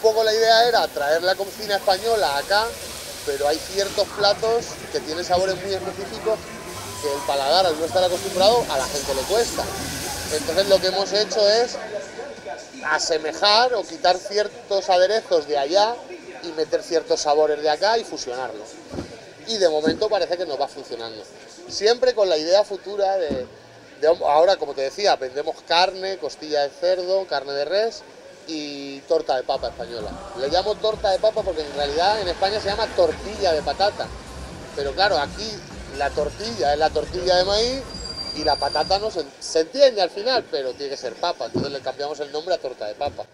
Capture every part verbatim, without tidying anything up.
poco la idea era traer la cocina española acá, pero hay ciertos platos que tienen sabores muy específicos que el paladar, al no estar acostumbrado, a la gente le cuesta. Entonces lo que hemos hecho es asemejar o quitar ciertos aderezos de allá y meter ciertos sabores de acá y fusionarlos. Y de momento parece que nos va funcionando. Siempre con la idea futura de, de ahora, como te decía, vendemos carne, costilla de cerdo, carne de res y torta de papa española. Le llamo torta de papa porque en realidad en España se llama tortilla de patata. Pero claro, aquí la tortilla es la tortilla de maíz y la patata no se, se entiende al final, pero tiene que ser papa. Entonces le cambiamos el nombre a torta de papa.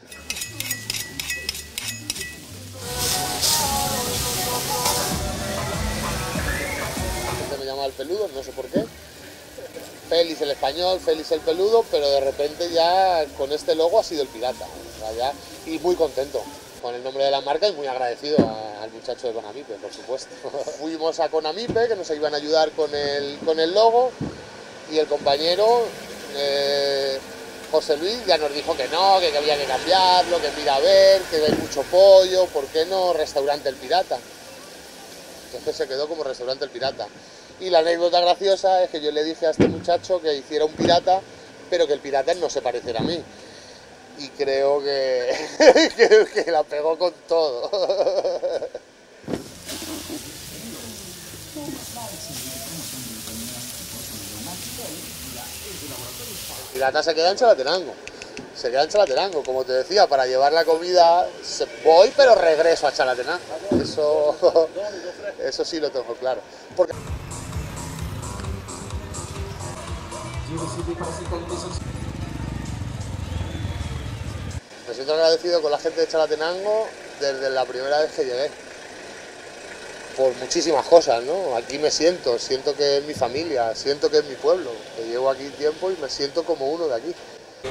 Me llama el peludo, no sé por qué. Félix el español, Félix el peludo, pero de repente ya con este logo ha sido el pirata. O sea, ya, y muy contento con el nombre de la marca y muy agradecido a, al muchacho de Conamipe, por supuesto. Fuimos a Conamipe, que nos iban a ayudar con el, con el logo, y el compañero eh, José Luis ya nos dijo que no, que, que había que cambiarlo, que mira a ver, que hay mucho pollo, ¿por qué no Restaurante El Pirata? Entonces se quedó como Restaurante El Pirata. Y la anécdota graciosa es que yo le dije a este muchacho que hiciera un pirata, pero que el pirata no se pareciera a mí. Y creo que, que, que la pegó con todo. El pirata se queda en Chalatenango. Se queda en Chalatenango, como te decía, para llevar la comida se, voy, pero regreso a Chalatenango. Eso, eso sí lo tengo claro. Porque me siento agradecido con la gente de Chalatenango desde la primera vez que llegué. Por muchísimas cosas, ¿no? Aquí me siento, siento que es mi familia, siento que es mi pueblo, que llevo aquí tiempo y me siento como uno de aquí.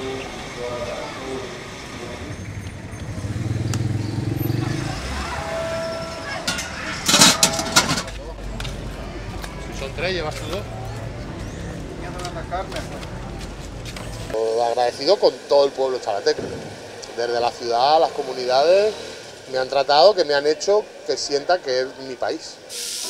Si son tres, ¿llevas tú dos? Agradecido con todo el pueblo chalateco, desde la ciudad a las comunidades, me han tratado, que me han hecho que sienta que es mi país.